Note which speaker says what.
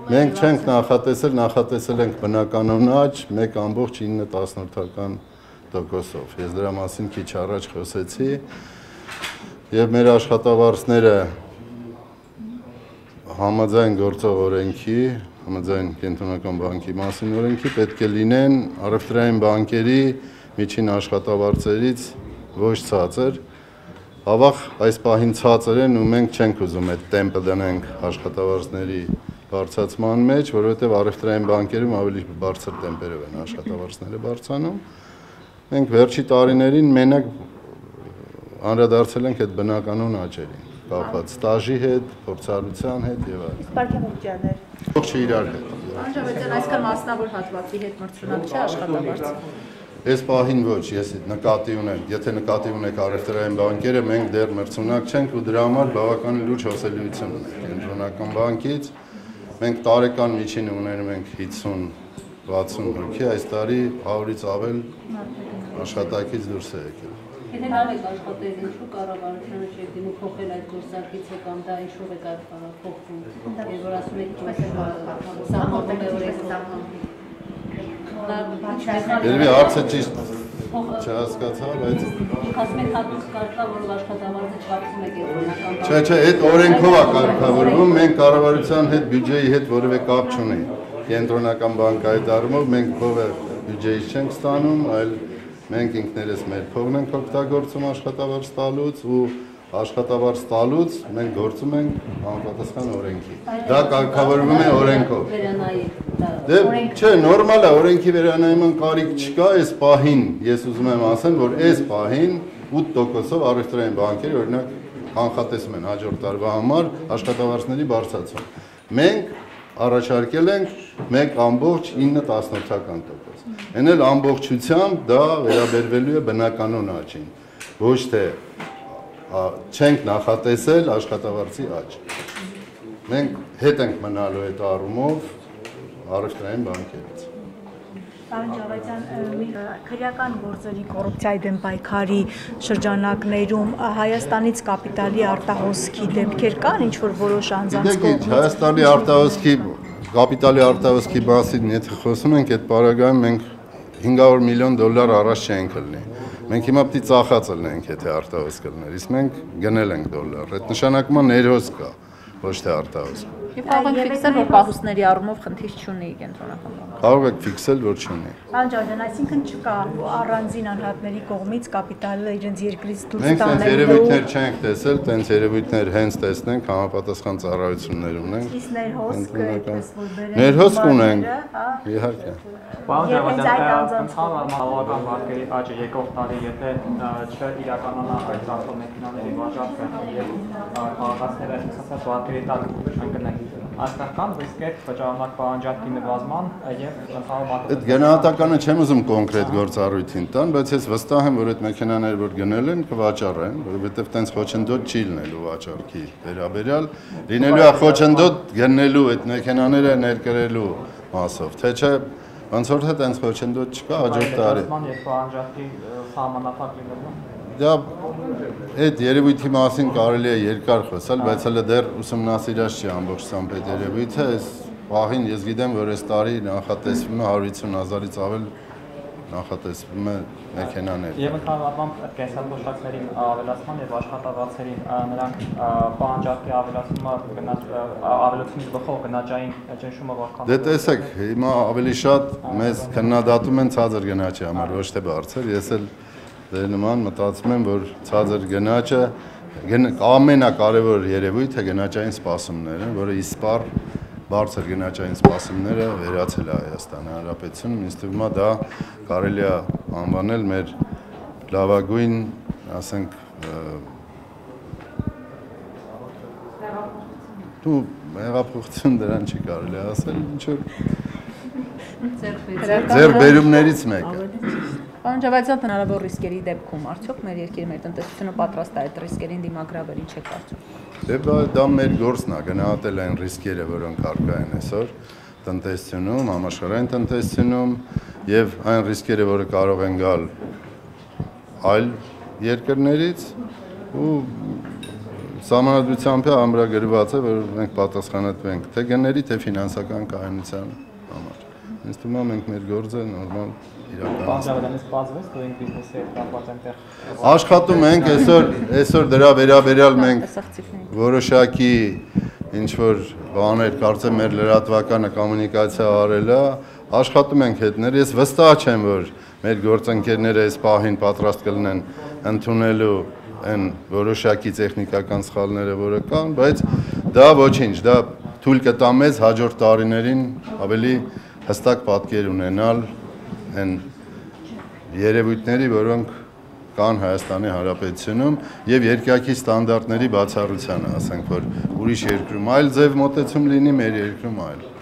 Speaker 1: Մենք չենք նախատեսել ենք բնականոն աճ 1.9%-ով։ Ես դրա մասին քիչ առաջ խոսեցի եւ մեր աշխատավարձները համաձայն գործող օրենքի, համաձայն Կենտրոնական բանկի մասին օրենքի պետք է լինեն առևտրային բանկերի միջին աշխատավարձերից ոչ ցածր։ Հավախ այս պահին ցածր են ու մենք չենք ուզում այդ տեմպը դնենք աշխատավարձների բարձրացման մեջ, որովհետև առևտրային բանկերում ավելի բարձր տեմպերով են աշխատավարձները բարձրանում։ Մենք վերջի տարիներին մենակ անդրադարձել ենք այդ բնականոն աճերին, կապված ստաժի հետ, փորձառության հետ եւ այլն։
Speaker 2: Պարգևաճաներ։
Speaker 1: Ողջ իրար հետ։
Speaker 2: Անջավեծյան այսքան մասնավոր հատվածի հետ մրցունակ չէ աշխատավարձը։
Speaker 1: Այս պահին ոչ, ես նկատի ունեմ, եթե նկատի ունեք առևտրային բանկերը, մենք դեռ մրցունակ չենք ու դրա համար բավականին լուրջ հոսելիություն ունենք Կենտրոնական բանկից։ Մենք տարեկան միջին ունենում ենք 50-60 հոգի, այս տարի 100-ից ավել աշխատակից դուրս է եկել։
Speaker 3: Եթե լավ եք աշխատել, ինչու կառավարությունը չի դիմում փոխել այդ գործակիցը կամ դա ինչու է փոխվում, եւ որ ասում եք ինչպես է սահմանվում է օրենքով։
Speaker 1: Երևի հարցը ճիշտ չհասկացա, բայց
Speaker 3: ասում եք հատուկ կարգա, որ աշխատավարձը չվարձում եք Կենտրոնական բանկը։
Speaker 1: Չէ, այդ օրենքով է կարգավորվում, մենք կառավարության հետ բյուջեի հետ որևէ կապ չունենք։ Կենտրոնական բանկը այդ առումով մենք փողը բյուջեից չենք ստանում, այլ մենք ինքներս մեր փողն ենք օգտագործում աշխատավարձ տալուց ու աշխատավարձ տալուց մենք գործում ենք համապատասխան օրենքի։ Դա կարգավորվում է օրենքով։ Դե չէ, նորմալ է, օրենքի վերանայման կարիք չկա, այս պահին ես ուզում եմ ասեմ, որ այս պահին 8%-ով առևտրային բանկերը օրինակ կանխատեսում են հաջորդ տարվա համար աշխատավարձների բարձրացում։ Մենք առաջարկել ենք 1.9%։ Այն էլ ամբողջությամբ դա վերաբերվելու է բնականոն աճին, ոչ թե չենք նախատեսել աշխատավարձի աճ։ Մենք հետ ենք մնալու այդ առումով առևտրային բանկերից։
Speaker 4: Պարոն Ջավադյան, քրեական գործերի կոռուպցիայի դեմ պայքարի շրջանակներում Հայաստանից կապիտալի արտահոսքի դեպքեր կան, ինչ որ որոշ անձանց կողմից։
Speaker 1: Հայաստանի կապիտալի արտահոսքի մասին եթե խոսում ենք, այդ պարագայում մենք $500 միլիոն առաջ չենք կլնի։ Մենք հիմա պիտի ծախած լնենք, եթե արտահոս կլներ, իսկ մենք գնել ենք դոլար։ Այդ նշանակում է ներհոս կա, ոչ թե արտահոս։
Speaker 2: Եվ կարող եք ֆիքսել, որ պահուստների առումով խնդիր չունի Կենտրոնական բանկը։
Speaker 1: Կարող եք ֆիքսել, որ չունի։
Speaker 4: Պարոն Ջավադյան, այսինքն չկա առանձին անհատների կողմից կապիտալը իրենց երկրից դուրս
Speaker 1: Մենք
Speaker 4: տանելու։
Speaker 1: տենց երևույթներ չենք տեսել, տենց երևույթներ հենց տեսնենք, համապատասխան ծառայություններ ունենք։
Speaker 4: Իսկ ներհոսքը այդպես որ բերեն։
Speaker 1: Ներհոս ունենք, իհարկե։
Speaker 5: Պարոն Ջավադյան, ընդհանրական վարկերի աճը եկող տարի, եթե չիրականանա այդ ավտոմեքենաների վաճառքը եւ քաղաքացիները այսպես վարկերի տակ ընկնեն, այստեղ կան ռիսկեր վճարանակ պահանջարկի նվազման եւ ընդհանուր
Speaker 1: Այդ գնահատականը չեմ ուզում կոնկրետ գործառույթին տան, բայց ես վստահ եմ, որ այդ մեքենաները որ գնել են կվաճառեն, որովհետեւ տենց խոչընդոտ չի լինելու վաճառքի վերաբերյալ, լինելու է խոչընդոտ գնելու այդ մեքենաները ներկրելու մասով, թե չէ ոնց որ թե տենց խոչընդոտ չկա հաջորդ տարի։
Speaker 5: Եւ պահանջարկի սահմանափակ լինելու։
Speaker 1: Դա այդ երևույթի մասին կարելի է երկար խոսալ, բայց հələ դեռ ուսումնասիրած չի ամբողջությամբ այդ երևույթը, այս պահին ես գիտեմ, որ այս տարի նախատեսվում է 150,000-ից ավել նախատեսվում է մեքենաներ։
Speaker 5: Եվ ընդհանրապես կենսաթոշակների ավելացման եւ աշխատավարձերի նրանք պահանջարկի ավելացումից բխող գնաճային ճնշումը որքան։
Speaker 1: Դե տեսեք, հիմա ավելի շատ մեզ քննադատում են ցածր գնաճի համար, ոչ թե բարձր։ Ես էլ դե նման մտածում եմ, որ ցածր գնաճը ամենակարևոր երևույթը գնաճային սպասումներն են, որը իսպառ բարձր գնաճային սպասումները վերացել է Հայաստանի Հանրապետությունում, ինձ թվում է դա կարելի է անվանել մեր լավագույն, ասենք, հեղափոխություն դրան չի կարելի ասել, ինչ որ ձեռքբերումներից մեկը։
Speaker 2: Պարոն Ջավադյան, հնարավոր ռիսկերի դեպքում արդյոք մեր երկրի մեր տնտեսությունը պատրաստ է այդ ռիսկերին դիմագրավել, ինչ է կարծում։
Speaker 1: Դե դա մեր գործն է, գնահատել այն ռիսկերը, որոնք առկա են այսօր տնտեսությունում, համաշխարհային տնտեսությունում եւ այն ռիսկերը, որը կարող են գալ այլ երկրներից ու Սահմանադրությամբ ամրագրված է, որ մենք պատասխանատվենք թե գների, թե ֆինանսական կայունության համար։ Ինձ թվում է մենք մեր գործը նորմալ
Speaker 5: Բանջարեղենից բացվեց doing business-ի հետ կապված այնտեղ։
Speaker 1: Աշխատում ենք այսօր դրա վերաբերյալ մենք որոշակի ինչ որ բաներ կարծեմ մեր լրատվականը կոմունիկացիա արել է, աշխատում ենք հետներ, ես վստահ չեմ, որ մեր գործընկերները այս պահին պատրաստ կլինեն ընդունելու այն որոշակի տեխնիկական սխալները, որը կան, բայց դա ոչինչ, դա թույլ կտա մեզ հաջորդ տարիներին ավելի հստակ պատկեր ունենալ այն երևույթների, որոնք կան Հայաստանի Հանրապետությունում եւ երկակի ստանդարտների բացառությանը, ասենք որ ուրիշ երկրում այլ ձև մոտեցում լինի, մեր երկրում այլ